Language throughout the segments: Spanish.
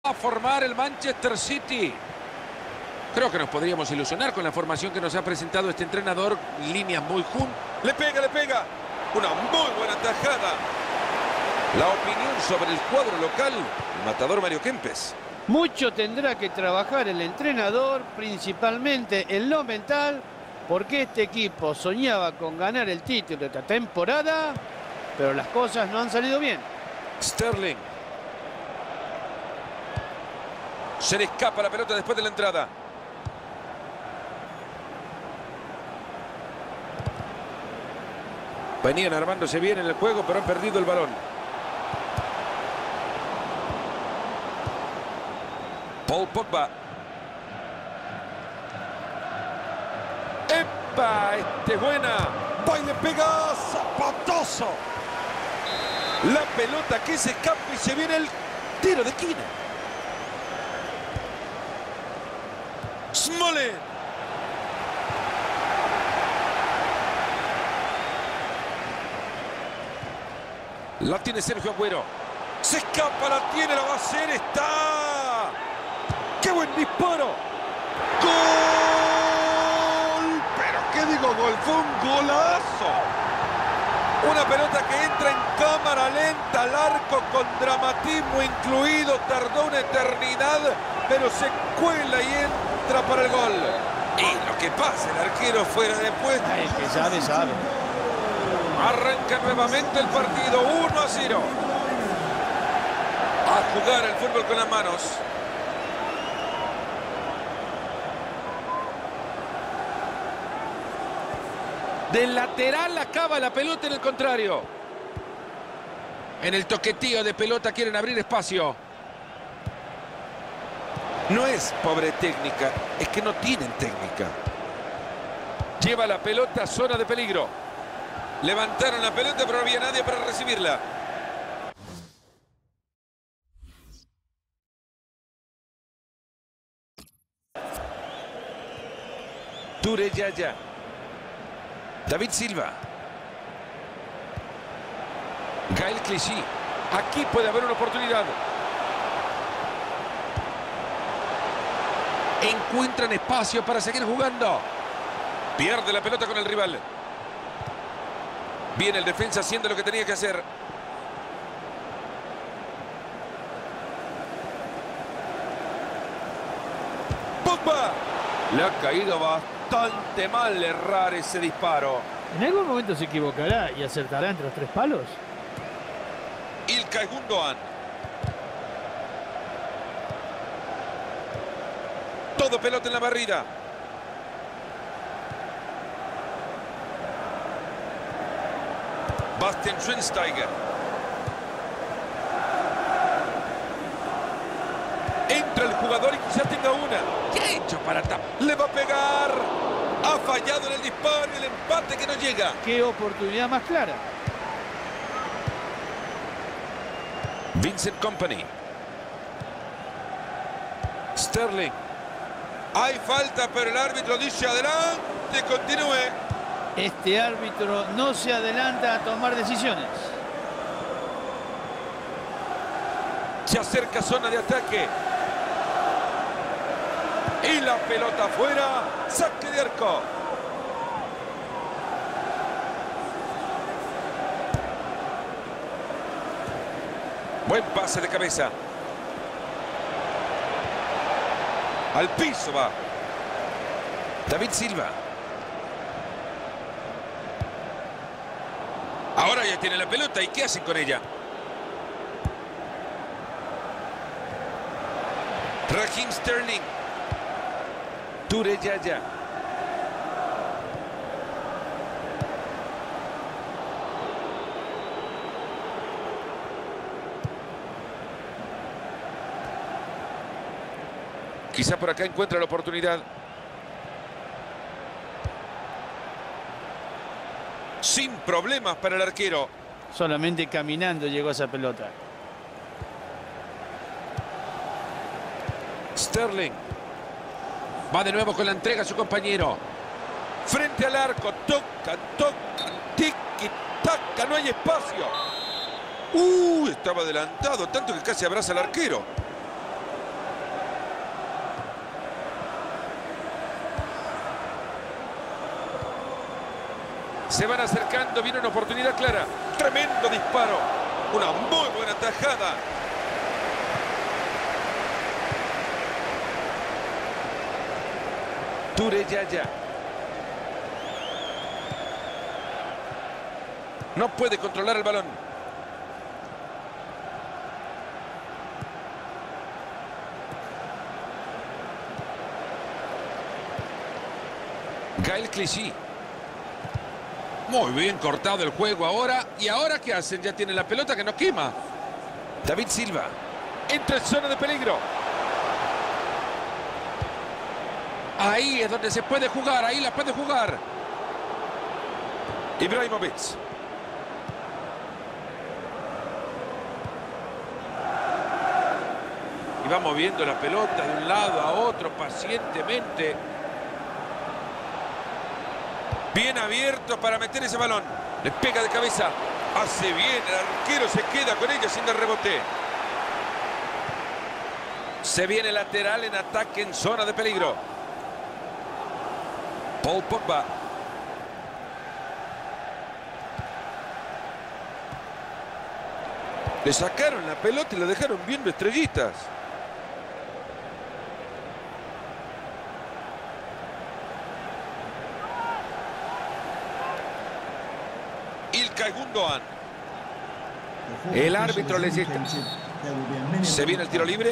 a formar el Manchester City. Creo que nos podríamos ilusionar con la formación que nos ha presentado este entrenador. Líneas muy juntas. Le pega, le pega. Una muy buena tajada. La opinión sobre el cuadro local, el matador Mario Kempes. Mucho tendrá que trabajar el entrenador, principalmente en lo mental, porque este equipo soñaba con ganar el título de esta temporada, pero las cosas no han salido bien. Sterling. Se le escapa la pelota después de la entrada. Venían armándose bien en el juego, pero han perdido el balón. Paul Pogba. ¡Epa! ¡Este es buena! ¡Va y le pega! ¡Zapatazo! La pelota que se escapa y se viene el tiro de esquina. Smalling. La tiene Sergio Agüero. Se escapa, la tiene, la va a hacer, está. ¡Qué buen disparo! ¡Gol! ¿Pero qué digo gol? Fue un golazo. Una pelota que entra en cámara lenta al arco con dramatismo incluido. Tardó una eternidad, pero se cuela y entra para el gol. Y lo que pasa, el arquero fuera de puesto. El que sabe, sabe. Arranca nuevamente el partido, 1-0. A jugar el fútbol con las manos. Del lateral acaba la pelota en el contrario. En el toquetío de pelota quieren abrir espacio. No es pobre técnica, es que no tienen técnica. Lleva la pelota a zona de peligro. Levantaron la pelota, pero no había nadie para recibirla. Touré Yaya. David Silva. Gael Clichy. Aquí puede haber una oportunidad. Encuentran espacio para seguir jugando. Pierde la pelota con el rival. Viene el defensa haciendo lo que tenía que hacer. Pogba. Le ha caído bastante mal errar ese disparo. ¿En algún momento se equivocará y acertará entre los tres palos? Ilkay Gundogan. Todo pelota en la barrida. Bastian Schweinsteiger. Entra el jugador y quizás tenga una. ¿Qué ha hecho para tapar? Le va a pegar. Ha fallado en el disparo y el empate que no llega. ¡Qué oportunidad más clara! Vincent Kompany. Sterling. Hay falta, pero el árbitro dice adelante, continúe. Este árbitro no se adelanta a tomar decisiones. Se acerca zona de ataque. Y la pelota afuera. Saque de arco. Buen pase de cabeza. Al piso va. David Silva. Ahora ya tiene la pelota. ¿Y qué hacen con ella? Raheem Sterling. Touré Yaya. Quizá por acá encuentra la oportunidad. Sin problemas para el arquero. Solamente caminando llegó a esa pelota. Sterling. Va de nuevo con la entrega a su compañero. Frente al arco. Tocan, tocan. Tiki, taca. No hay espacio. Estaba adelantado. Tanto que casi abraza al arquero. Se van acercando, viene una oportunidad clara. Tremendo disparo. Una muy buena tajada. Toure Yaya. No puede controlar el balón. Gaël Clichy. Muy bien cortado el juego ahora. ¿Y ahora qué hacen? Ya tienen la pelota que no quema. David Silva. Entra en zona de peligro. Ahí es donde se puede jugar. Ahí la puede jugar. Ibrahimovic. Y va moviendo la pelota de un lado a otro pacientemente. Bien abierto para meter ese balón. Le pega de cabeza. Hace bien. El arquero se queda con ella sin dar rebote. Se viene lateral en ataque en zona de peligro. Paul Pogba. Le sacaron la pelota y la dejaron viendo estrellitas. Ilkay Gundogan. El árbitro les dice. Se viene el tiro libre.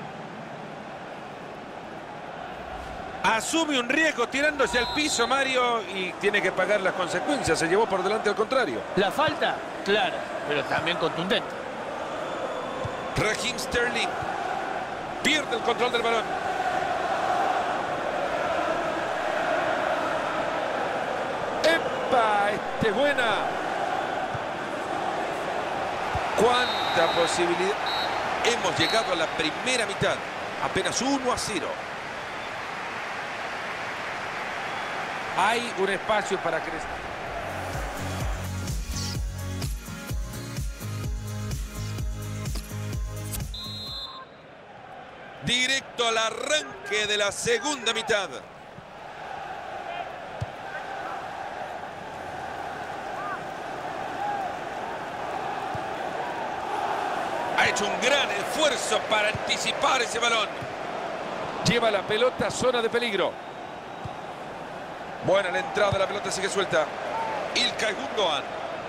Asume un riesgo tirándose al piso Mario y tiene que pagar las consecuencias. Se llevó por delante al contrario. La falta, clara, pero también contundente. Raheem Sterling. Pierde el control del balón. ¡Epa! ¡Este es buena! ¡Cuánta posibilidad! Hemos llegado a la primera mitad. Apenas 1-0. Hay un espacio para crecer. Directo al arranque de la segunda mitad. Ha hecho un gran esfuerzo para anticipar ese balón. Lleva la pelota a zona de peligro. Buena la entrada, la pelota sigue suelta. Ilkay Gundogan.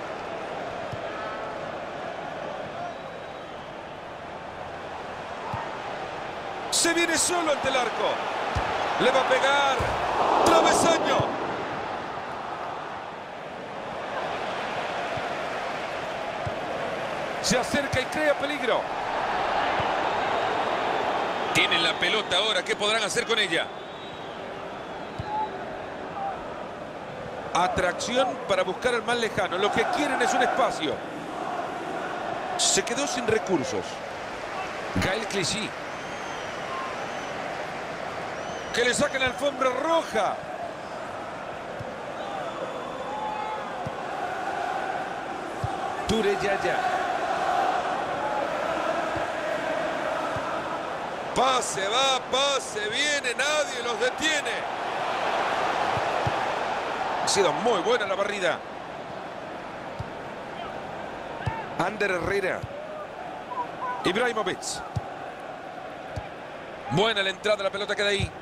Se viene solo ante el arco. Le va a pegar. Travesaño. Se acerca y crea peligro. Tienen la pelota ahora. ¿Qué podrán hacer con ella? Atracción para buscar al más lejano. Lo que quieren es un espacio. Se quedó sin recursos. Gaël Clichy. Que le saquen la alfombra roja. Toure Yaya. Pase va, pase viene. Nadie los detiene. Ha sido muy buena la barrida. Ander Herrera. Ibrahimovic. Buena la entrada, la pelota queda ahí.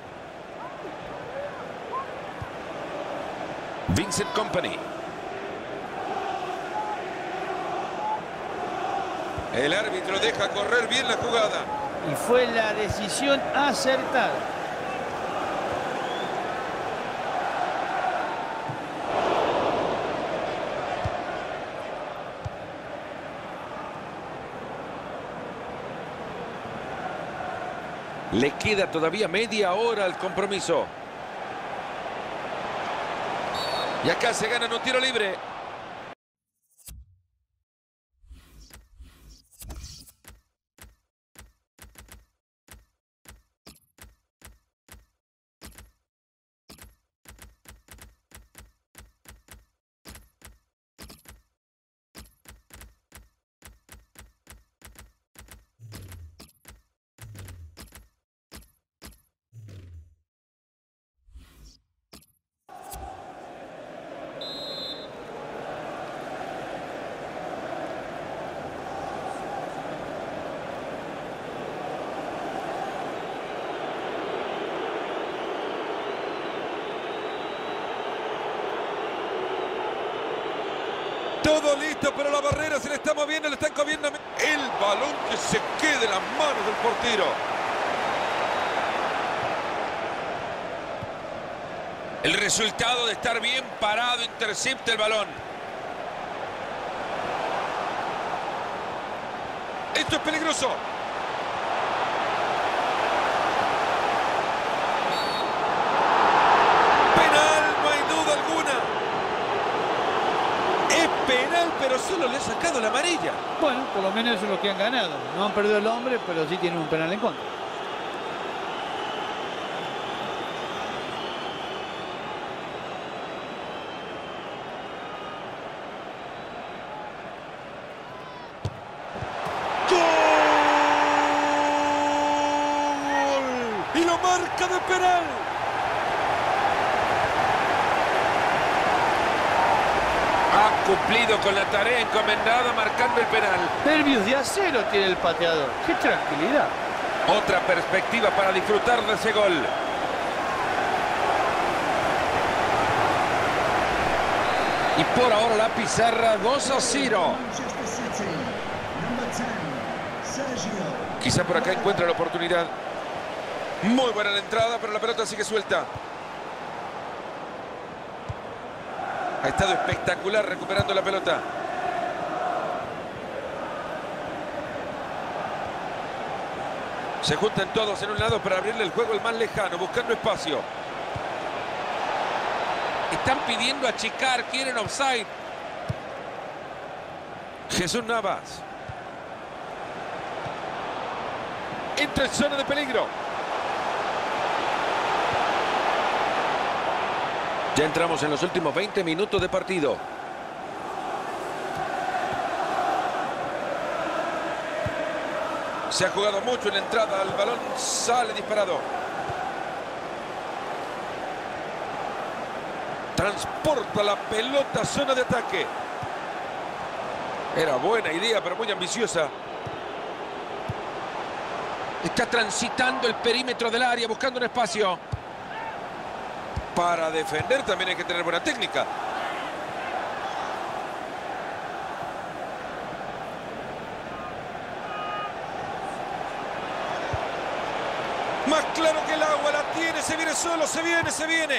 Vincent Kompany. El árbitro deja correr bien la jugada. Y fue la decisión acertada. Le queda todavía media hora al compromiso. Y acá se ganan un tiro libre. Listo, pero la barrera se le está moviendo, le están comiendo. El balón que se quede en las manos del portero. El resultado de estar bien parado intercepta el balón. Esto es peligroso. Penal, no hay duda alguna. Es penal, pero solo le ha sacado la amarilla. Bueno, por lo menos eso es lo que han ganado. No han perdido el hombre, pero sí tienen un penal en contra. Y lo marca de penal. Ha cumplido con la tarea encomendada marcando el penal. Nervios de acero tiene el pateador. ¡Qué tranquilidad! Otra perspectiva para disfrutar de ese gol. Y por ahora la pizarra 2-0. Quizá por acá encuentra la oportunidad. Muy buena la entrada, pero la pelota sigue suelta. Ha estado espectacular recuperando la pelota. Se juntan todos en un lado para abrirle el juego al más lejano, buscando espacio. Están pidiendo achicar, quieren offside. Jesús Navas. Entra en zona de peligro. Ya entramos en los últimos 20 minutos de partido. Se ha jugado mucho en la entrada. El balón sale disparado. Transporta la pelota a zona de ataque. Era buena idea, pero muy ambiciosa. Está transitando el perímetro del área, buscando un espacio. Para defender también hay que tener buena técnica. Más claro que el agua, la tiene, se viene solo, se viene, se viene.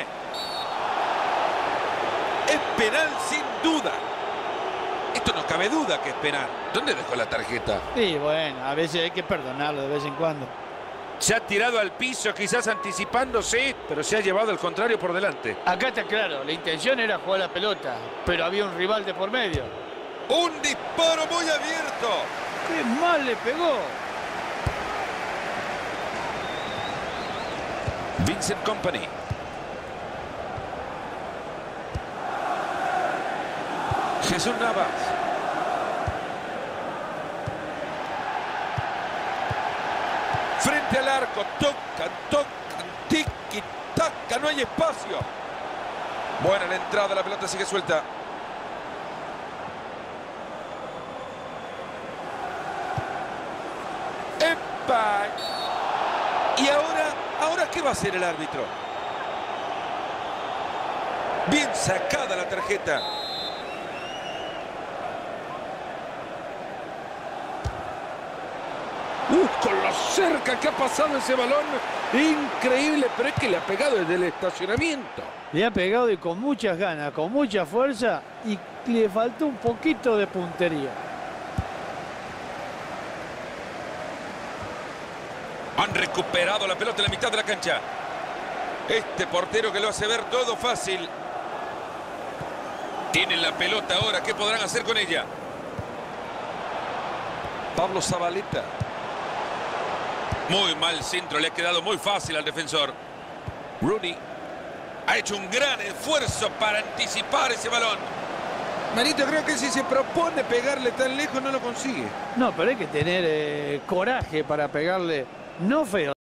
Es penal sin duda. Esto no cabe duda que es penal. ¿Dónde dejó la tarjeta? Sí, bueno, a veces hay que perdonarlo de vez en cuando. Se ha tirado al piso, quizás anticipándose, pero se ha llevado al contrario por delante. Acá está claro, la intención era jugar la pelota, pero había un rival de por medio. Un disparo muy abierto. ¡Qué mal le pegó! Vincent Kompany. Jesús Navas. Frente al arco, tocan, tiki, taca, no hay espacio. Buena la entrada, la pelota sigue suelta. ¡Epa! Y ahora ¿qué va a hacer el árbitro? Bien sacada la tarjeta. Con lo cerca que ha pasado ese balón. Increíble, pero es que le ha pegado desde el estacionamiento. Le ha pegado y con muchas ganas, con mucha fuerza y le faltó un poquito de puntería. Han recuperado la pelota en la mitad de la cancha. Este portero que lo hace ver todo fácil. Tienen la pelota ahora, ¿qué podrán hacer con ella? Pablo Zabaleta. Muy mal centro, le ha quedado muy fácil al defensor. Rooney ha hecho un gran esfuerzo para anticipar ese balón. Marito, creo que si se propone pegarle tan lejos no lo consigue. No, pero hay que tener coraje para pegarle, no feo.